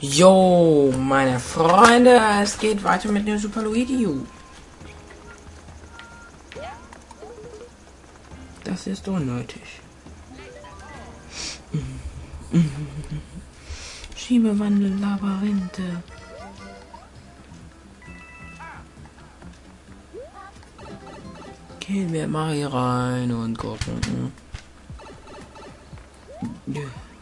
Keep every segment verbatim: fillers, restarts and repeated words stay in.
Jo, meine Freunde, es geht weiter mit dem Super Luigi U. Das ist unnötig. Schiebewandel, Labyrinthe. Gehen wir mal hier rein und gucken. Ja.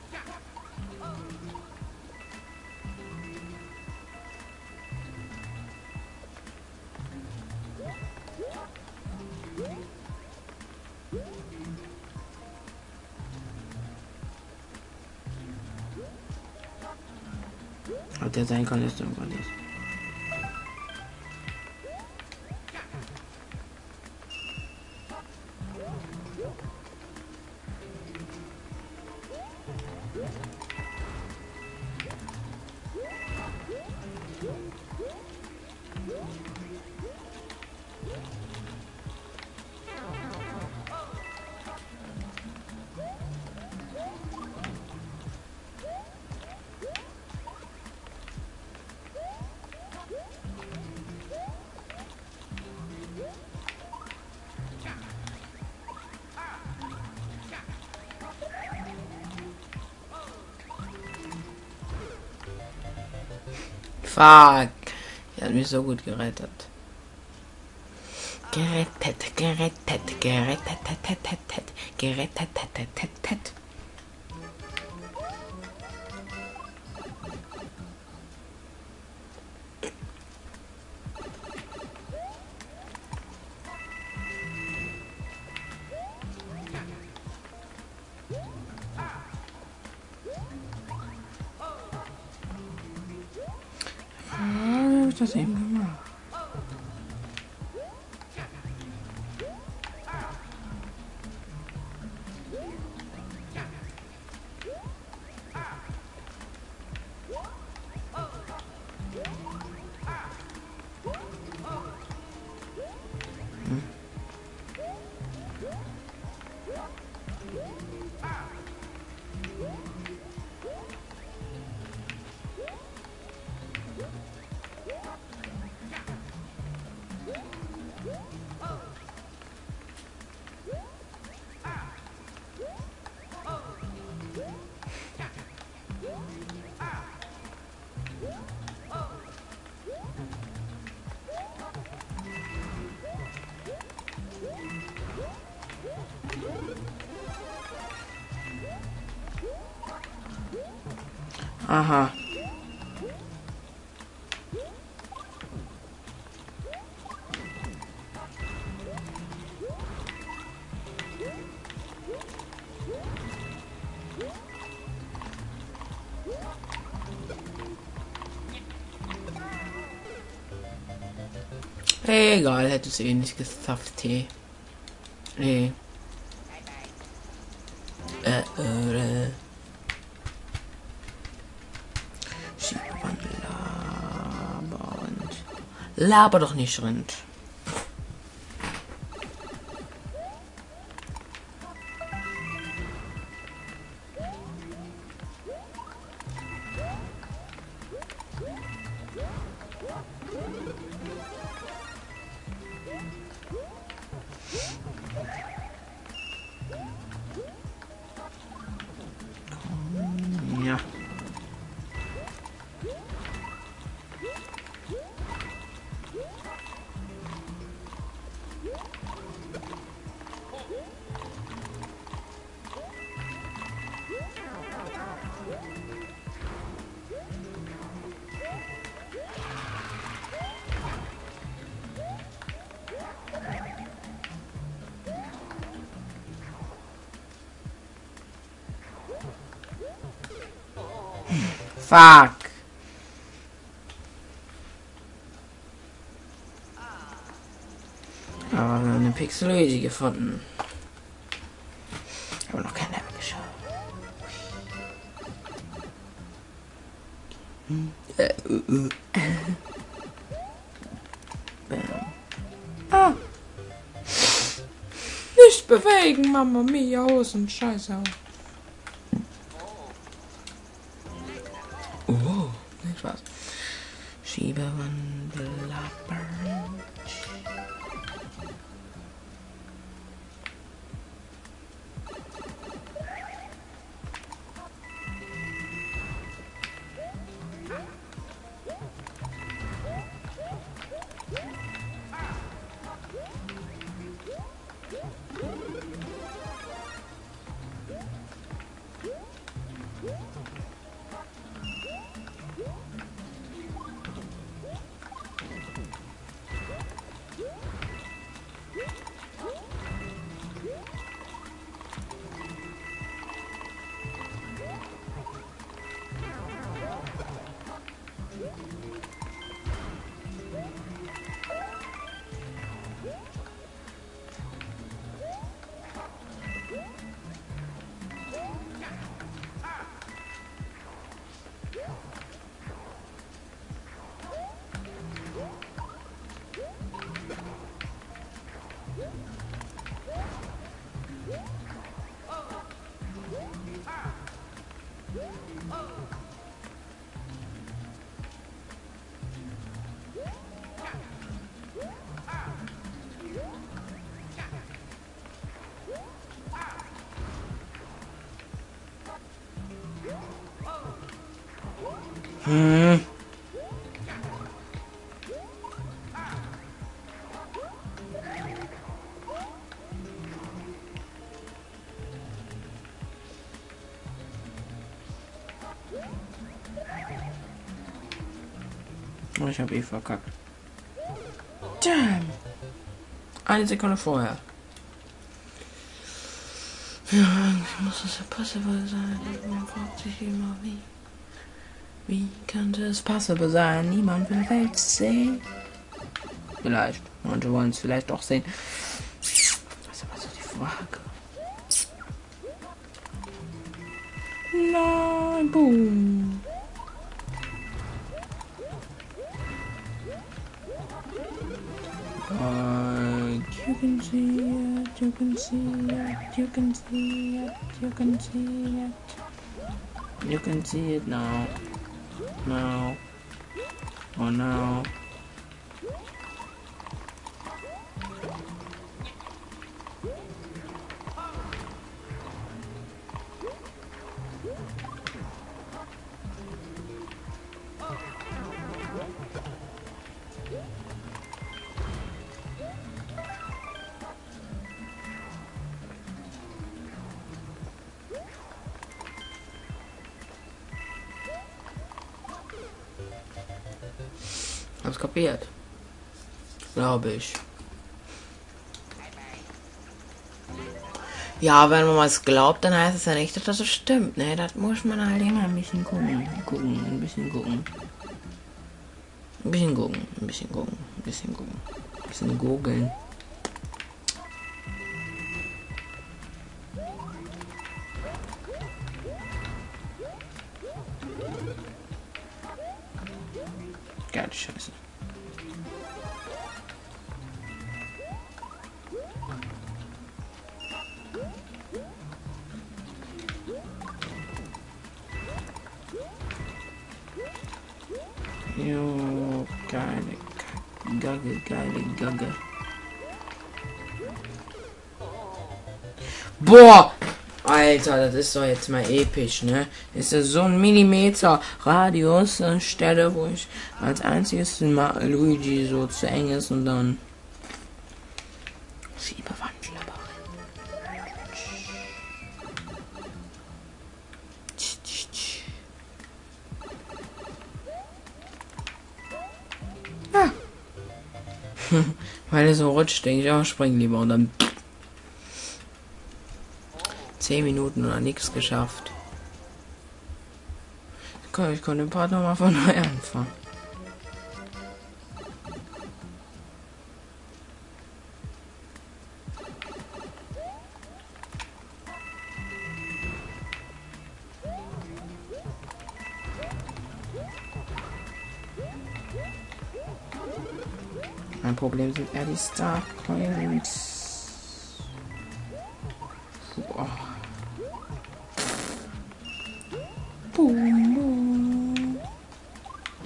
Hat der sein kann, ist irgendwas ist. Fuck. Er hat mich so gut gerettet. Gerettet, gerettet, gerettet, gerettet, gerettet, gerettet. Das eben gemacht. Hm. Aha. Egal, hätte es eh nicht geschafft, hey. Nee. Äh, äh. Schiebewandel, laber und... Laber doch nicht, Rind. Ja. Fuck. Aber wir haben eine Pixel Luigi gefunden. Aber noch kein Level geschafft. Hm. Äh, uh, uh. Bam. Ah. Nicht bewegen, Mama Mia, Hosen, Scheiße. Oh. Spaß. Schiebewandler Bunch. Hm. Oh, ich habe eh verkackt. Damn. Eine Sekunde vorher. Ja, irgendwie muss es ja possible sein. Man fragt sich immer, wie. Wie könnte es possible sein? Niemand will Welt sehen. Vielleicht. Manche wollen es vielleicht doch sehen. Das ist aber so die Frage. Nein, boom. But you can see it, you can see it, you can see it, you can see it. You can see it now. No. Oh no. Hab's kapiert. Glaube ich. Ja, wenn man was glaubt, dann heißt es ja nicht, dass es stimmt. Ne, das muss man halt immer ein bisschen gucken. Gucken, ein bisschen gucken. Ein bisschen gucken, ein bisschen gucken, ein bisschen gucken. Ein bisschen googeln. Geile Scheiße. Jo, geile Gagge, geile Gagge. Boah! Alter, das ist doch jetzt mal episch, ne? Ist das so ein Millimeter Radius an Stelle, wo ich als einziges Luigi so zu eng ist und dann Schiebewandler. Ah. Weil er so rutscht, denke ich auch, spring lieber und dann zehn Minuten oder nichts geschafft. Ich konnte den Part nochmal von neu anfangen. Mein Problem sind eher die Star Coins. Boah. Boom, boom.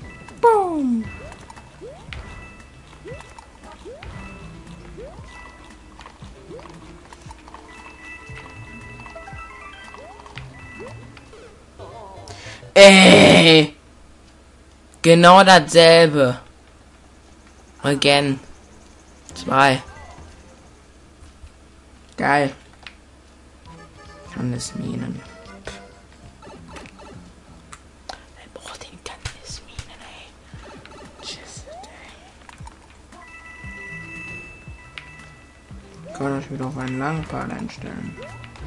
Ey! Genau dasselbe. Again. Zwei. Geil. Kandisminen. Wer braucht den Kandisminen, ey? Tschüss, ey. Kann ich wieder auf einen langen Pfad einstellen.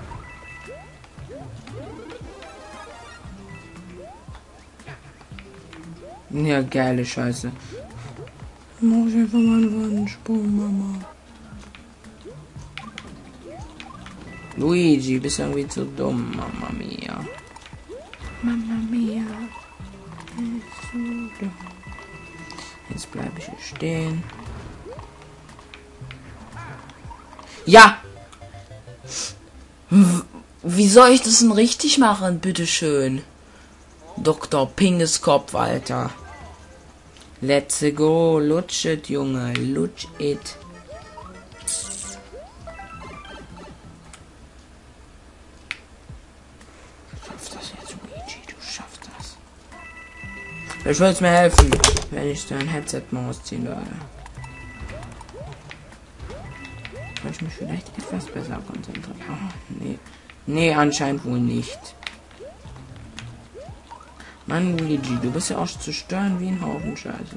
Ja, geile Scheiße. Mach ich einfach mal einen Wandensprung, Mama. Luigi, bist irgendwie zu dumm, Mama mia. Mama mia. Ist so dumm. Jetzt bleibe ich hier stehen. Ja! Wie soll ich das denn richtig machen, bitteschön? Doktor Pingeskopf, Alter. Let's go, lutsch it, Junge, lutsch it. Du schaffst das jetzt, Luigi, du schaffst das. Ich würde mir helfen, wenn ich dein Headset mal ausziehen würde. Kann ich mich vielleicht etwas besser konzentrieren? Oh, nee. Nee, anscheinend wohl nicht. Mann, Luigi, du bist ja auch zu stören wie ein Haufen Scheiße.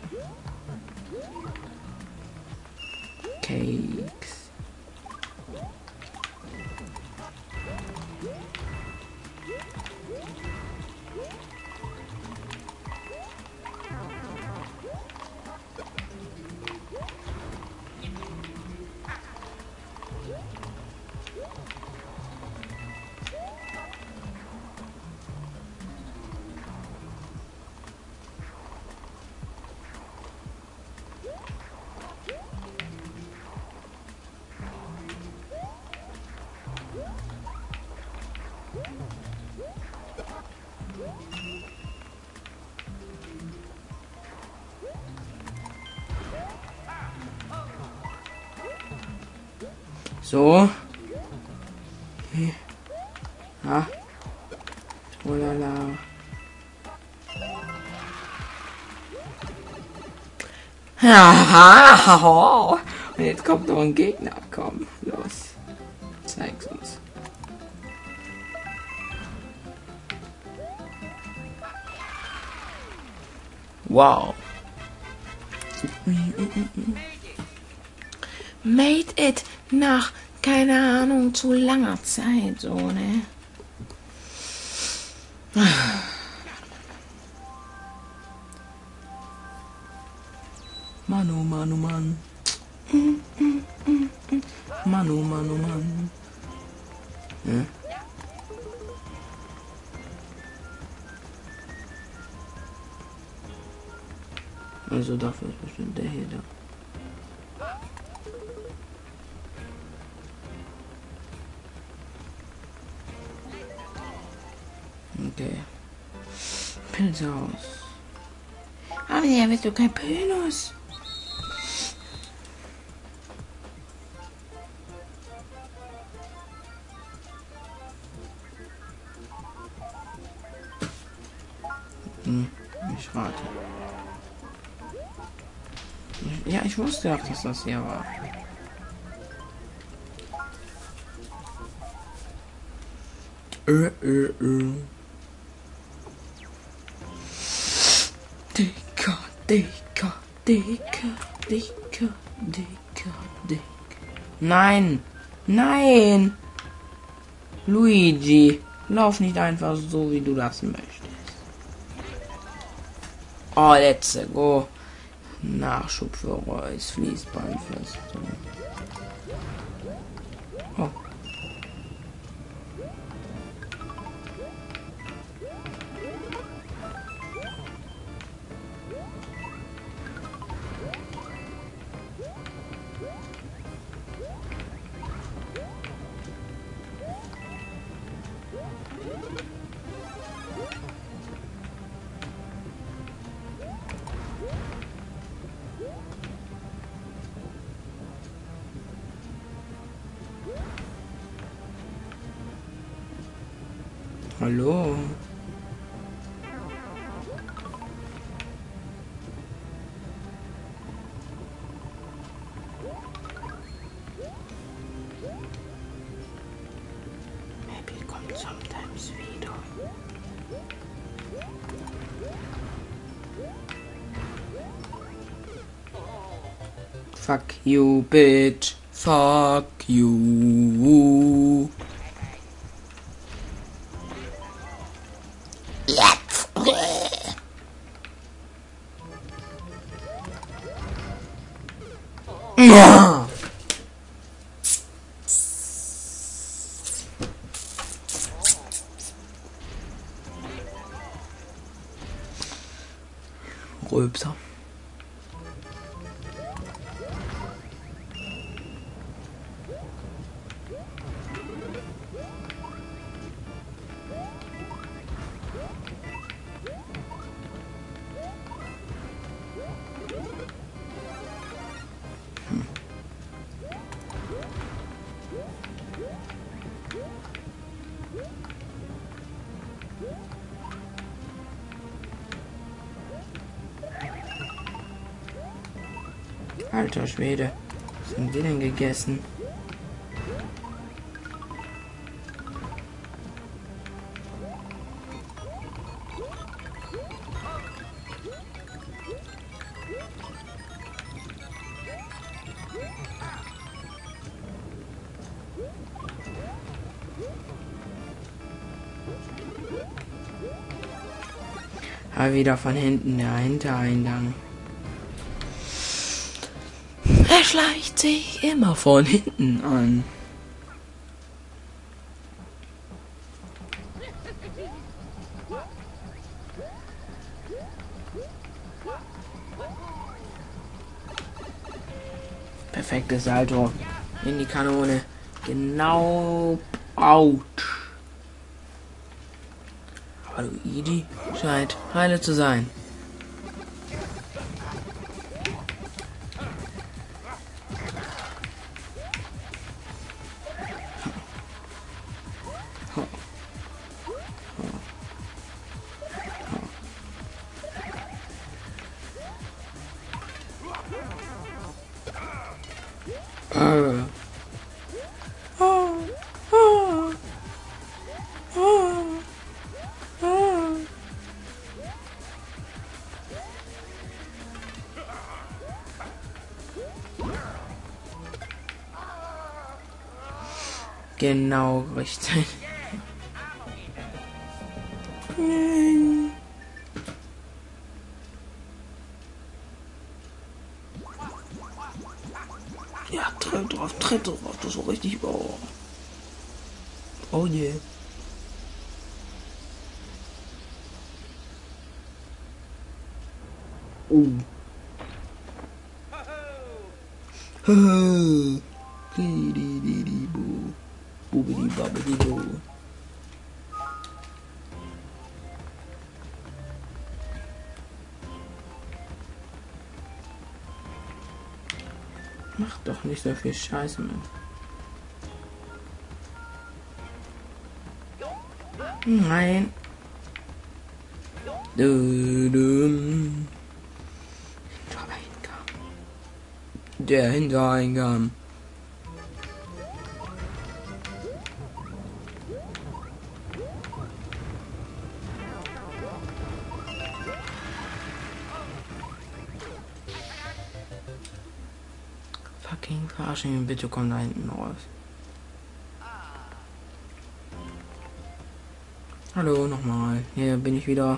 Cakes. So. Ja. Oh la la. Ja. Und jetzt kommt noch ein Gegner. Komm, los. Zeig's uns. Wow. Made it nach, keine Ahnung, zu langer Zeit, so, ne? Mann, oh Mann, oh Mann. Mann, oh Mann, oh Mann. Ja? Also dafür ist bestimmt der hier da. Okay. Pilze aus. Aber ja, willst du kein Pilz? Hm, ich rate. Ja, ich wusste auch, dass das hier war. Äh, äh, äh. Dicker, dicker, dicker, dicker, dicker, dicker. Nein! Nein! Luigi, lauf nicht einfach so, wie du das möchtest. Oh, let's go. Nachschub für Reus, Fließbandfestung. Oh. Hallo. Fuck you, bitch. Fuck you. Jetzt. Ja. Rülpser. Alter Schwede, was haben wir denn gegessen? Aber wieder von hinten der Hintereingang. Er schleicht sich immer von hinten an. Perfektes Salto in die Kanone. Genau out. Aber Luigi scheint heile zu sein. Uh. Oh. Oh. Oh. Oh. Genau richtig. Ja, tritt drauf, tritt drauf, das ist so richtig. Oh, oh je. Oh. Haha. Kididi-di-di-bo. Bubidi-babidi-bo. Mach doch nicht so viel Scheiße, Mann. Nein. Du, du. Hintereingang. Der Hintereingang. Fucking verarschen, bitte komm da hinten raus. Hallo, nochmal. Hier bin ich wieder.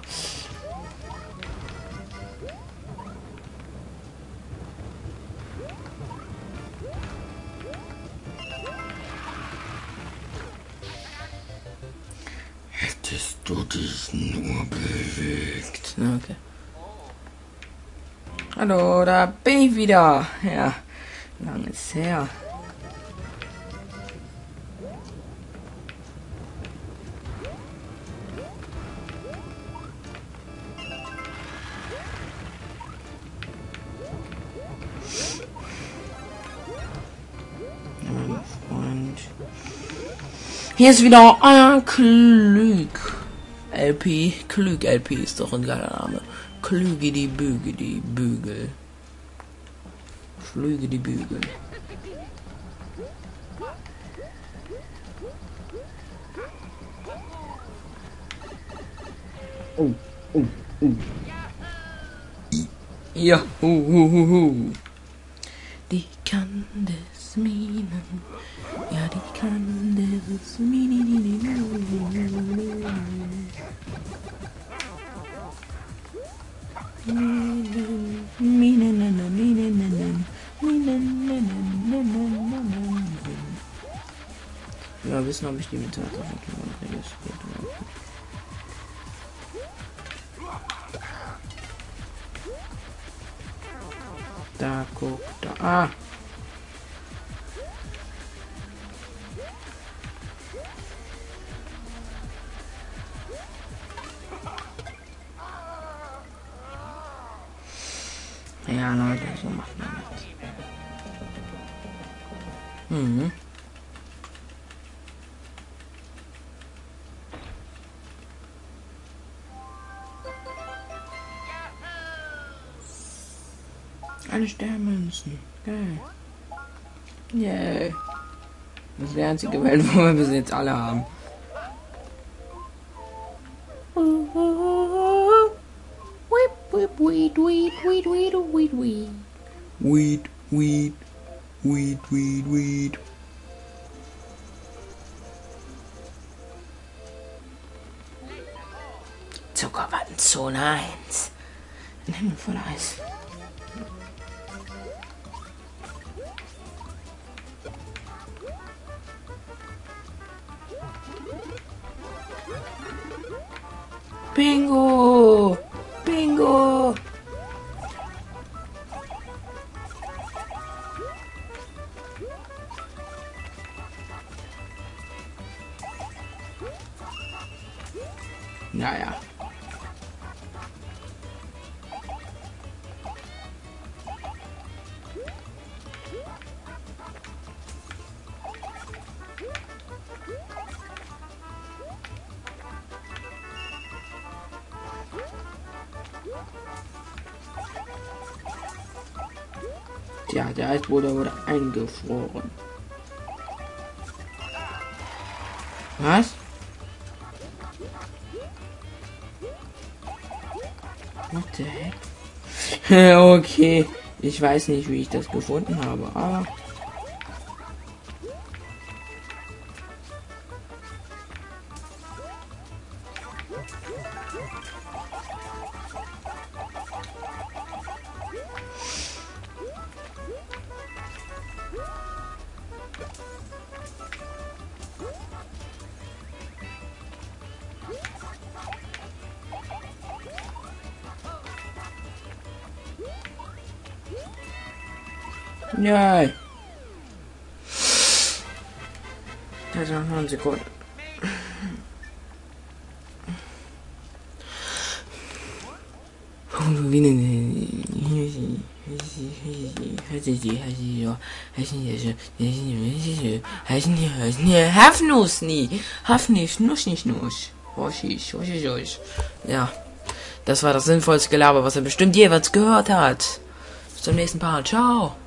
Hättest du dich nur bewegt. Okay. Hallo, da bin ich wieder. Ja, lang ist her. Hier ist wieder ein Klüg L P. Klüg L P ist doch ein geiler Name. Klüge die Büge, die Bügel. Flüge die Bügel. Oh, oh, oh. Ja, hu, hu, hu, hu. Die kann das Minen. Ja, die kann das Minen. Ja, wissen, ob ich die Metall kriege. Da, guck, da. Ah! Ja, Leute, so macht man das. Mhm. Alle Sternmünzen. Geil. Yay. Das ist die einzige Welt, wo wir bis jetzt alle haben. Weed, weed, weed, weed, weed, weed, weed. Weed, weed, weed, weed, weed. Zuckerwattenzone eins. Ein Himmel voll Eis. Bingo! Bingo! Naja. Tja, der Eisbruder wurde eingefroren. Was? What the heck? Okay, ich weiß nicht, wie ich das gefunden habe, aber... Nein. Das noch eine Sekunde. Ja, das war das sinnvollste Gelaber, was er bestimmt jeweils gehört hat. Bis zum nächsten Part. Ciao.